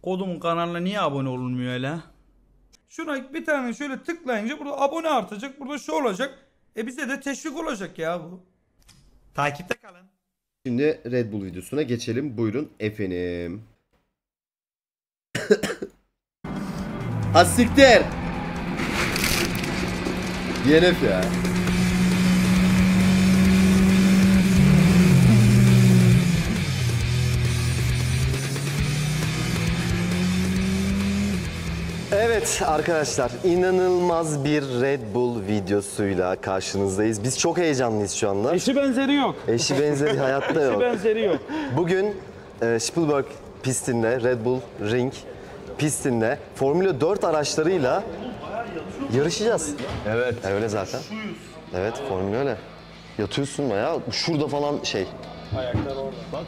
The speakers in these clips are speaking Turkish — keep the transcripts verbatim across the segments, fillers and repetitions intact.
Kodumun kanalına niye abone olunmuyor öyle? Şuna bir tane şöyle tıklayınca burada abone artacak. Burada şu olacak. E bize de teşvik olacak ya bu. Takipte kalın. Şimdi Red Bull videosuna geçelim. Buyurun efendim. Asiktir. D N F ya. Evet arkadaşlar, inanılmaz bir Red Bull videosuyla karşınızdayız. Biz çok heyecanlıyız şu anda. Eşi benzeri yok. Eşi benzeri hayatta yok. Eşi benzeri yok. Bugün e, Spielberg pistinde, Red Bull Ring pistinde Formula dört araçlarıyla yarışacağız. Evet. Öyle zaten. Evet, Formula öyle. Yatıyorsun bayağı, şurada falan şey. Ayaklar orada. Bak.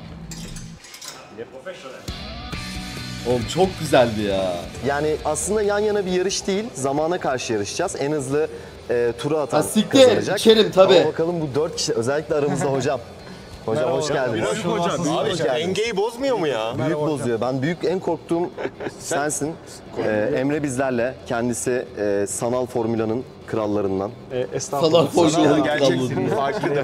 Oğlum çok güzeldi ya. Yani aslında yan yana bir yarış değil, zamana karşı yarışacağız. En hızlı e, tura atan Asiktir, kazanacak. içerim tabii. Ama bakalım bu dört kişi, özellikle aramızda hocam. Hocam hoş geldiniz. Hoş hocam. Abi Hoş geldiniz. dengeyi bozmuyor mu ya? Büyük bozuyor. Ben büyük en korktuğum sensin. Ee, Emre bizlerle. Kendisi e, sanal formülanın krallarından. E, Salak estağfurullah. hoşlanın Gerçek farklıdır.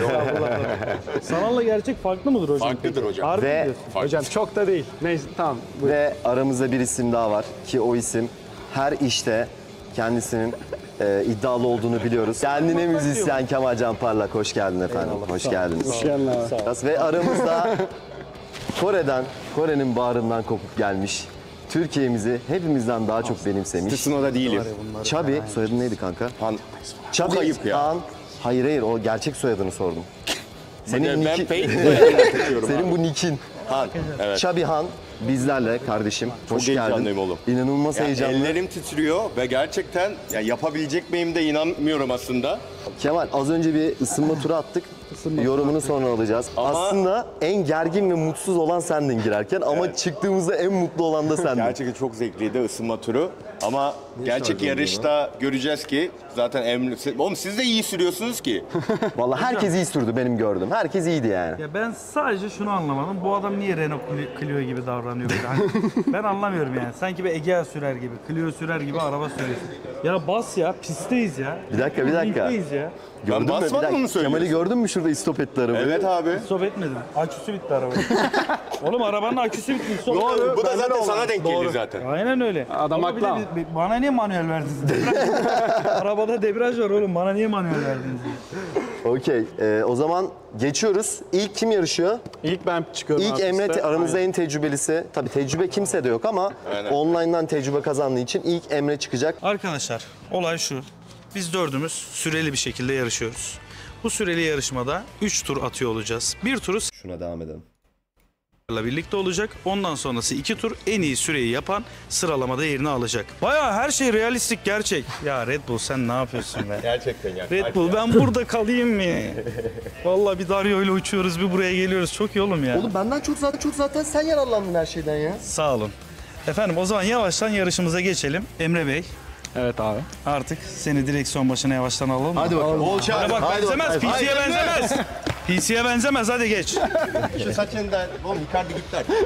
Sanalla gerçek farklı mıdır hocam? Farklıdır hocam. Harbi Ve- mi diyorsun? Hocam çok da değil. Neyse tamam. Buyurun. Ve aramızda bir isim daha var ki o isim her işte kendisinin e, iddialı olduğunu biliyoruz. Kendine müzisyen Kemal Can Parlak. Hoş geldin efendim. Hoş geldiniz. Hoş geldin abi. Ve aramızda Kore'den, Kore'nin bağrından kopup gelmiş, Türkiye'mizi hepimizden daha çok benimsemiş. Tsunoda değilim. Çabi, soyadın neydi kanka? Han. Çabi, Çok ayıp ya. Han. Hayır hayır, o gerçek soyadını sordum. Senin Ben nicki- fake takıyorum Senin abi. bu nikin. Han. Evet. Çabi Han bizlerle kardeşim. Hoş geldin. heyecanlıyım oğlum. İnanılmaz Yani heyecanlı. ellerim titriyor ve gerçekten yani yapabilecek miyim de inanmıyorum aslında. Kemal az önce bir ısınma turu attık. Yorumunu sonra alacağız. Ama- Aslında en gergin ve mutsuz olan sendin girerken ama çıktığımızda en mutlu olan da sendin. Gerçekten çok zevkliydi ısınma turu. Ama gerçek yarışta göreceğiz ki zaten Emre... Oğlum siz de iyi sürüyorsunuz ki. Vallahi herkes iyi sürdü benim gördüm. Herkes iyiydi yani. Ya ben sadece şunu anlamadım. Bu adam niye Renault Clio gibi davranıyor? Yani ben anlamıyorum yani. Sanki bir Egea sürer gibi, Clio sürer gibi araba sürüyorsun. Ya bas ya, pistteyiz ya. Bir dakika bir dakika. Ringdeyiz ya. Gördün mü? Bir basmadım dakika. mı söylüyorsun? Kemal'i gördün mü şurada istop etti arabayı? Evet abi. Stop etmedim. Aküsü bitti arabanın. Oğlum arabanın aküsü bitti. Stop. Doğru. Bu da zaten olmaz. sana denk Doğru. geliyor zaten. Aynen öyle. Adam Ama bir de haklı bir- bir- Bana niye manuel verdiniz? Arabada debriyaj var oğlum. Bana niye manuel verdiniz? Okey. Ee, o zaman geçiyoruz. İlk kim yarışıyor? İlk ben çıkıyorum. İlk abi Emre piste. te- aramızda en tecrübelisi. Tabii tecrübe kimse de yok ama Aynen. online'dan tecrübe kazandığı için ilk Emre çıkacak. Arkadaşlar olay şu. Biz dördümüz süreli bir şekilde yarışıyoruz. Bu süreli yarışmada üç tur atıyor olacağız. Bir turu Şuna devam edelim. ile birlikte olacak. Ondan sonrası iki tur en iyi süreyi yapan sıralamada yerini alacak. Bayağı her şey realistik, gerçek. Ya Red Bull sen ne yapıyorsun be? Gerçekten yani. Red Bull ben burada kalayım mı? Vallahi bir Dario ile uçuyoruz, bir buraya geliyoruz. Çok iyi oğlum ya. Oğlum benden çok zaten çok zaten sen yararlandın her şeyden ya. Sağ olun. Efendim o zaman yavaştan yarışımıza geçelim. Emre Bey, Evet abi. artık seni direksiyon başına yavaştan alalım mı? Hadi bakalım. Bol Hadi şans. bak benzemez, P C'ye benzemez. P C'ye benzemez, hadi geç. Şu saçından. Oğlum Icardi gitti artık.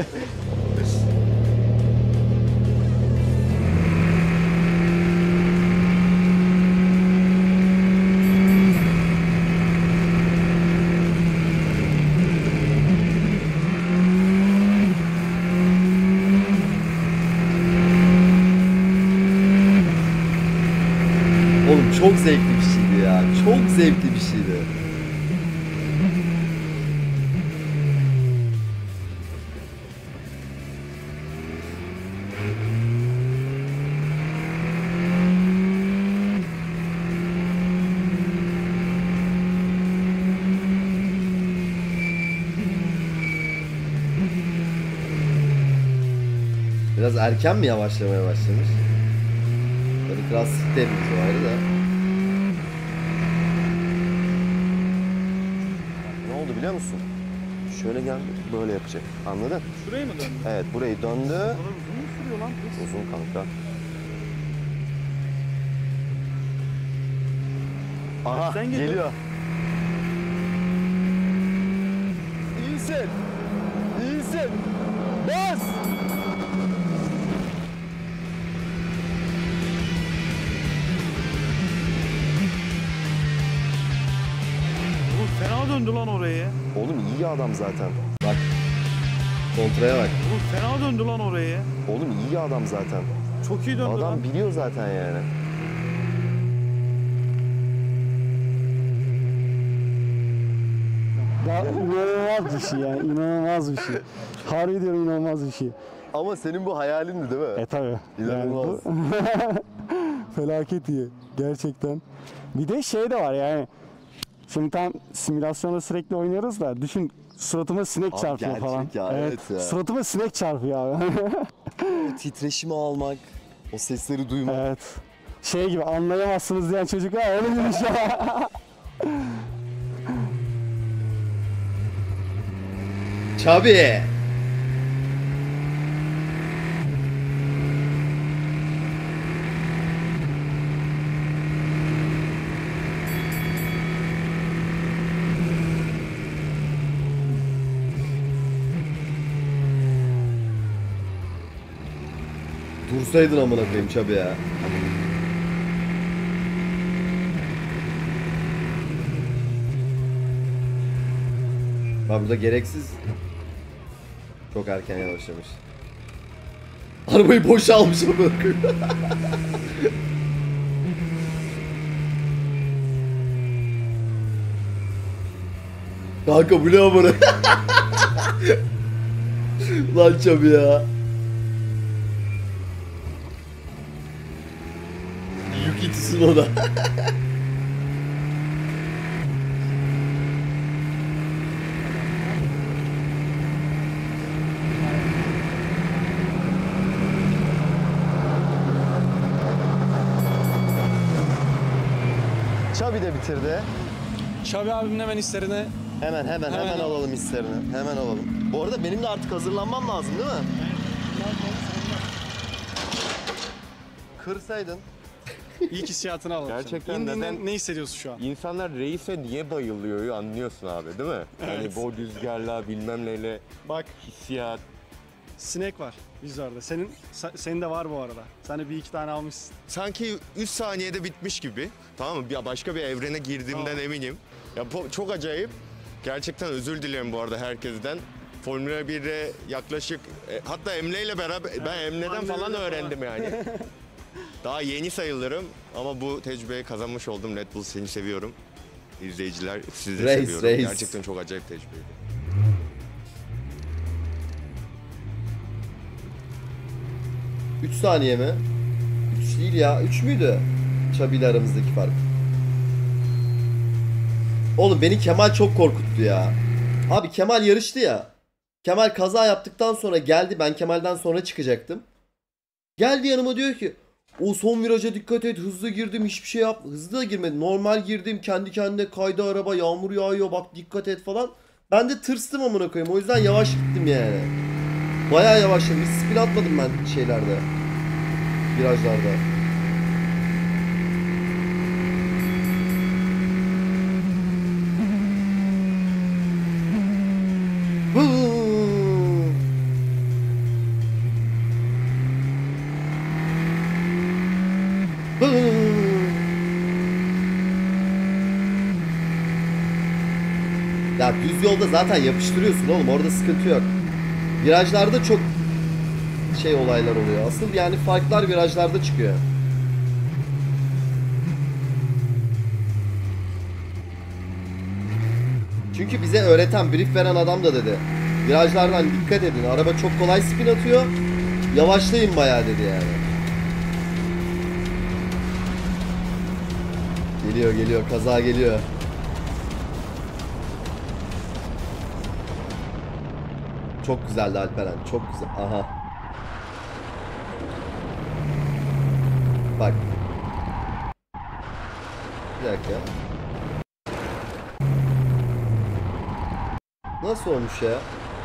Oğlum çok zevkli bir şeydi ya. Çok zevkli bir şeydi. Biraz erken mi yavaşlamaya başlamış? Tabii klasik de hepimiz o ayrı da. Ne oldu biliyor musun? Şöyle geldi, böyle yapacak. Anladın? Şurayı mı döndün? Evet, burayı döndü. Uzun mu sürüyor lan? Uzun kanka. Aha, Sen geliyor. geliyor. İyisin. İyisin. Bas. fena döndü lan orayı. Oğlum iyi adam zaten. Bak. Kontraya bak. Oğlum fena döndü lan orayı. Oğlum iyi adam zaten. Çok iyi döndü Adam lan. biliyor zaten yani. Ya inanılmaz bir şey yani, inanılmaz bir şey. Harbi diyorum inanılmaz bir şey. Ama senin bu hayalindi değil mi? E tabi. İnanılmaz. Felaket iyi. Gerçekten. Bir de şey de var yani. Şimdi tam simülasyonda sürekli oynuyoruz da düşün suratıma sinek Abi çarpıyor gerçek falan. ya, evet ya. Suratıma sinek çarpıyor abi. Titreşimi almak, o sesleri duymak. Evet. Şey gibi anlayamazsınız diyen çocuk ha öyle bir şey. Tabii. Dursaydın amına koyayım Çabi ya. Bak burada gereksiz çok erken yavaşlamış. Arabayı boşa almış amına koyayım. Kanka bu ne amına? Lan Çabi ya. Yuki Tsunoda. Çabi de bitirdi. Şabi abimin hemen hislerine Hemen hemen hemen, Hemen alalım hislerini. Hemen alalım. Bu arada benim de artık hazırlanmam lazım değil mi? Kırsaydın. ilk hissiyatını alalım. Gerçekten İndiğinde neden- ne hissediyorsun şu an? İnsanlar reise niye bayılıyor anlıyorsun abi değil mi? Yani Evet. bu rüzgarla bilmem neyle Bak hissiyat. sinek var vizörde. Senin se- senin de var bu arada. Sen de bir iki tane almışsın. Sanki üç saniyede bitmiş gibi. Tamam mı? Bir başka bir evrene girdiğimden Tamam. eminim. Ya bu çok acayip. Gerçekten özür dilerim bu arada herkesten. Formula bir'e yaklaşık e, hatta Emre ile beraber ben Emre'den Emre'yle falan falan. öğrendim yani. Daha yeni sayılırım ama bu tecrübeyi kazanmış oldum. Red Bull seni seviyorum. İzleyiciler sizi de Reis, seviyorum. reis. Gerçekten çok acayip tecrübeydi. üç saniye mi? üç değil ya. üç müydü? Çabi ile aramızdaki fark. Oğlum beni Kemal çok korkuttu ya. Abi Kemal yarıştı ya. Kemal kaza yaptıktan sonra geldi. Ben Kemal'den sonra çıkacaktım. Geldi yanıma diyor ki o son viraja dikkat et, hızlı girdim, hiçbir şey yap. Hızlı da girmedim. Normal girdim. Kendi kendine kaydı araba. Yağmur yağıyor. Bak dikkat et falan. Ben de tırstım amına koyayım. O yüzden yavaş gittim yani. Bayağı yavaşladım. Hiç spin atmadım ben şeylerde. Virajlarda. Hıı. Hıı. Ya düz yolda zaten yapıştırıyorsun oğlum, orada sıkıntı yok. Virajlarda çok şey olaylar oluyor. Asıl yani farklar virajlarda çıkıyor. Çünkü bize öğreten, brief veren adam da dedi. Virajlardan dikkat edin. Araba çok kolay spin atıyor. Yavaşlayın bayağı dedi yani. Geliyor geliyor. Kaza geliyor. Çok güzeldi Alperen. Çok güzel. Aha. Bak. Bir dakika. Nasıl olmuş ya?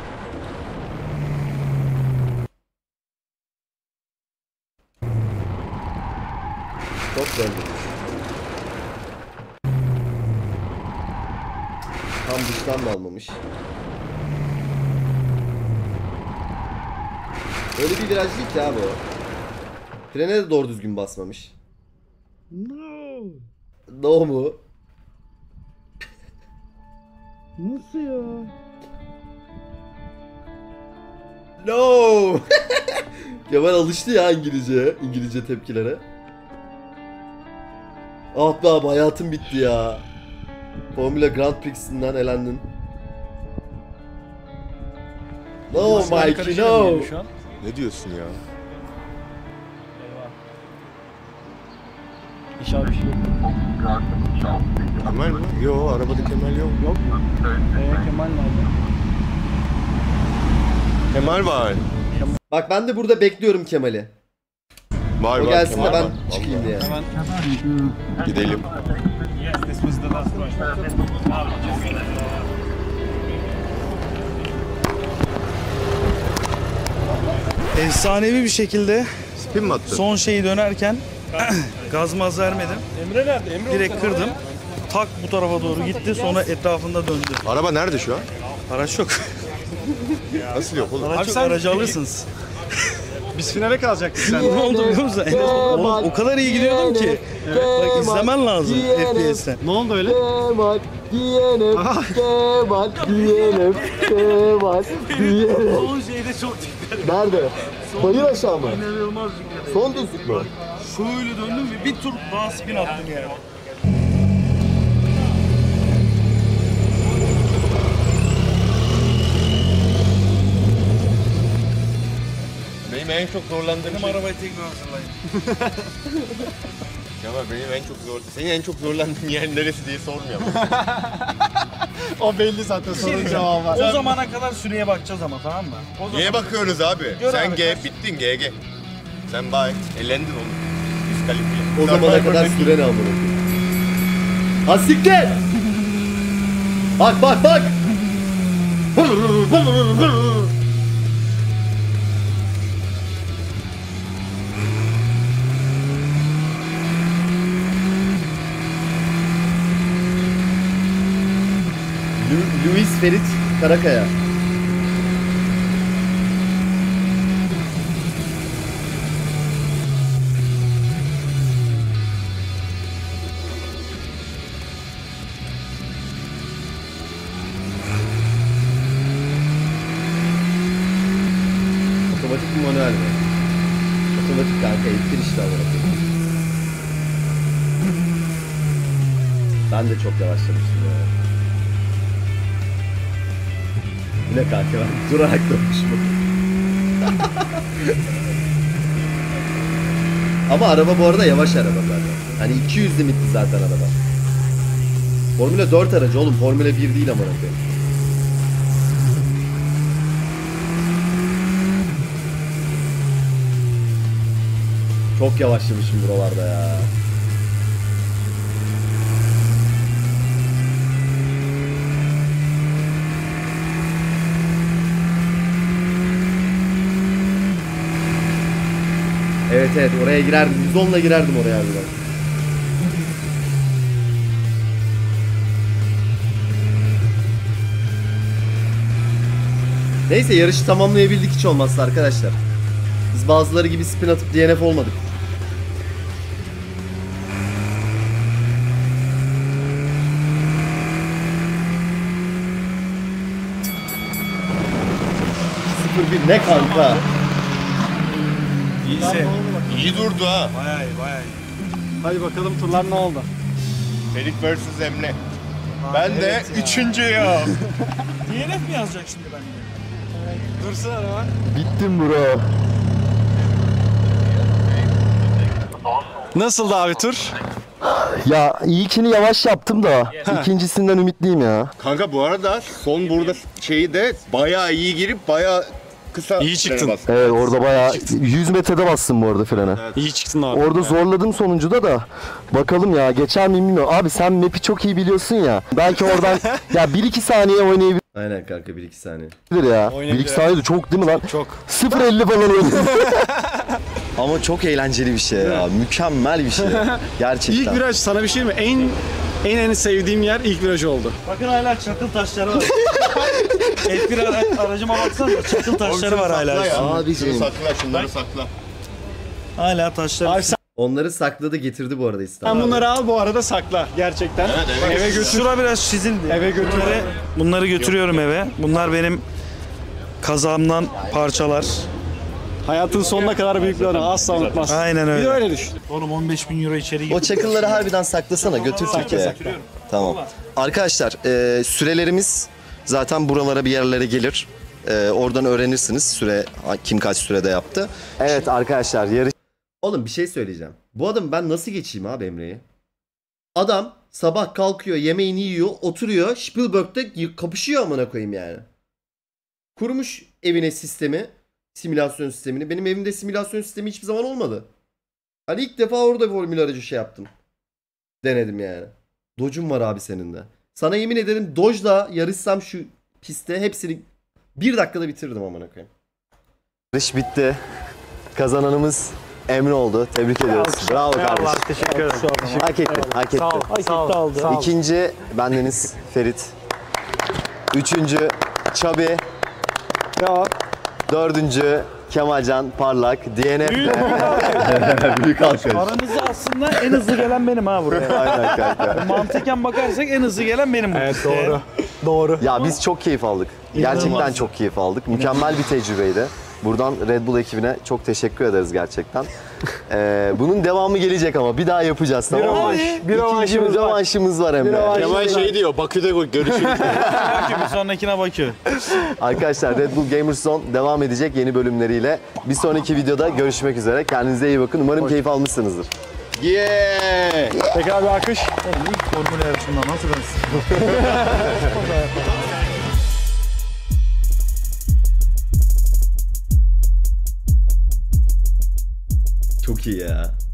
Çok döndürmüş. Tam dıştan da almamış. Öyle bir viraj değil ki abi o. Frene de doğru düzgün basmamış. No. No mu? Nasıl ya? No. Kemal alıştı ya İngilizce, İngilizce tepkilere. Ah be abi hayatım bitti ya. Formula Grand Prix'sinden elendin. No Mikey no. Ne diyorsun ya? İnşallah bir şey yok. Kemal mi? Yo, arabada Kemal yok. Yok mu? Eee Kemal nerede? Kemal var. Bak ben de burada bekliyorum Kemal'i. Var O var, gelsin Kemal de ben var. çıkayım diye. Vallahi. Gidelim. Efsanevi bir şekilde Spin mi attın? son şeyi dönerken gaz maz vermedim. Emre nerede? Emre Direkt kırdım. Tak bu tarafa doğru gitti, sonra etrafında döndü. Araba nerede şu an? Araç yok. Nasıl yok oğlum? Araç yok, aracı alırsınız. Biz finale kalacaktık sen. Ne oldu biliyor musun? Enes, oğlum o kadar iyi gidiyordum ki. Bak izlemen lazım F P S'te. Ne oldu öyle? Kemal diyelim, Kemal diyelim, Kemal diyelim. O şeyde çok dikkat. Nerede? Bayır aşağı mı? İnanılmaz dikkat. Son düzlük mü? Şöyle döndüm ve bir tur daha spin attım yani. Benim en çok zorlandığım Benim şey... arabayı tekrar hazırlayın. Kemal benim en çok zor... Senin en çok zorlandığın yer neresi diye sormuyorum. O belli zaten sorun cevabı var. O zamana kadar süreye bakacağız ama, tamam mı? O zaman... Niye bakıyoruz abi? Gör Sen abi, G, kaç- bittin G G. Sen bay, elendin oğlum. Diskalifiye. O zamana kadar süre ne amına koyayım? Ha siktir! Bak bak bak! Lu- Luis Ferit Karakaya. Otomatik mi manuel mi? Otomatik kanka, ettir işte amına koyayım. Ben de çok yavaşlamıştım ya. Ne kanka ben durarak dönmüşüm. Ama araba bu arada yavaş araba zaten. Hani iki yüz limitli zaten araba. Formula dört aracı oğlum, Formula bir değil amına koyayım. Çok yavaşlamışım buralarda ya. Evet evet oraya girerdim. yüz onla girerdim oraya harbiden. Neyse yarışı tamamlayabildik hiç olmazsa arkadaşlar. Biz bazıları gibi spin atıp D N F olmadık. sıfır bir ne kanka? İyisi. İyi durdu ha. Bayağı iyi, bayağı iyi. Hadi bakalım turlar ne oldu? Ferit versus Emre. Ben de evet ya. üçüncü ya. D N F mi yazacak şimdi bende? Dursun araba. Bittim bro. Nasıldı abi tur? Ya ilkini yavaş yaptım da ikincisinden ümitliyim ya. Kanka bu arada son burada şeyi de bayağı iyi girip bayağı kısa İyi çıktın. frene bastın. Evet orada bayağı yüz metrede bastım bu arada frene. İyi çıktın abi. Orada zorladım sonuncuda da. Bakalım ya geçer miyim bilmiyorum. Abi sen map'i çok iyi biliyorsun ya. Belki oradan ya bir iki saniye oynayabilir. Aynen kanka bir iki saniye. ya. bir iki saniye de çok değil mi lan? Çok. sıfır elli falan oynadım. Ama çok eğlenceli bir şey ya. Mükemmel bir şey. Gerçekten. İlk viraj sana bir şey mi? En en en sevdiğim yer ilk viraj oldu. Bakın hala çakıl taşları var. F bir ara aracıma baksana, çakıl taşları var hala. Sakla ya. Abiciğim. Şunu sakla, şunları sakla. Hala taşlar. Abi sen Onları sakladı getirdi bu arada Sen İstanbul'a. bunları al bu arada sakla gerçekten. Eve götür. Şura biraz çizildi. Eve götür. Bunları, bunları götürüyorum eve. Bunlar benim kazağımdan parçalar. Hayatın sonuna kadar büyüklerini asla unutmaz. Aynen Bir de öyle. öyle düşün. Oğlum on beş bin euro içeri O girdi. çakılları harbiden saklasana götür Türkiye'ye. Tamam. Arkadaşlar e, sürelerimiz zaten buralara bir yerlere gelir. E, oradan öğrenirsiniz süre kim kaç sürede yaptı. Evet arkadaşlar yarış Oğlum bir şey söyleyeceğim. Bu adam ben nasıl geçeyim abi Emre'yi? Adam sabah kalkıyor, yemeğini yiyor, oturuyor, Spielberg'de y- kapışıyor amına koyayım yani. Kurmuş evine sistemi, simülasyon sistemini. Benim evimde simülasyon sistemi hiçbir zaman olmadı. Hani ilk defa orada formül aracı şey yaptım. Denedim yani. Dodge'um var abi senin de. Sana yemin ederim Dodge'la yarışsam şu pistte hepsini bir dakikada bitirdim amına koyayım. yarış bitti. Kazananımız Emre oldu. Tebrik ediyoruz. Bravo kardeşim. Teşekkür ederim. Hak etti. Hak etti. Sağ ol. Sağ ol. İkinci bendeniz Ferit. Üçüncü Çabi. Devam. Dördüncü Kemalcan Parlak. D N F'de. Büyük alkış. Aranızda aslında en hızlı gelen benim ha buraya. Aynen kanka. Mantıken bakarsak en hızlı gelen benim bu. Evet doğru. Doğru. Ya biz çok keyif aldık. Gerçekten İnanılmaz. çok keyif aldık. Mükemmel bir tecrübeydi. Buradan Red Bull ekibine çok teşekkür ederiz gerçekten. Ee, bunun devamı gelecek ama bir daha yapacağız tamam mı? rövanş, bir İkinci rövanşımız bir var. rövanşımız var Emre. Kemal şey diyor, Bakü'de görüşürüz. Bakü bir sonrakine Bakü. Arkadaşlar Red Bull Gamers Zone devam edecek yeni bölümleriyle. Bir sonraki videoda görüşmek üzere. Kendinize iyi bakın. Umarım keyif almışsınızdır. Yeah! Tekrar bir alkış. Oğlum ilk formül yarışında nasıl ben Çok iyi ya.